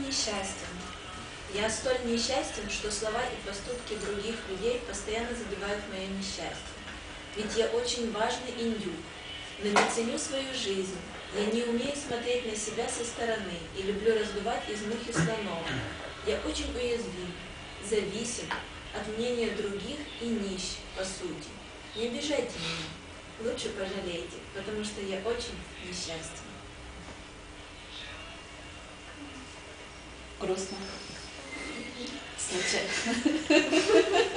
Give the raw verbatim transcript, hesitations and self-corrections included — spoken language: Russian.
несчастен. Я столь несчастен, что слова и поступки других людей постоянно задевают мое несчастье. Ведь я очень важный индюк, но не ценю свою жизнь. Я не умею смотреть на себя со стороны и люблю раздувать из мухи слонов. Я очень уязвим, зависим от мнения других и нищ, по сути. Не обижайте меня, лучше пожалейте, потому что я очень несчастен. Грустно. Случай.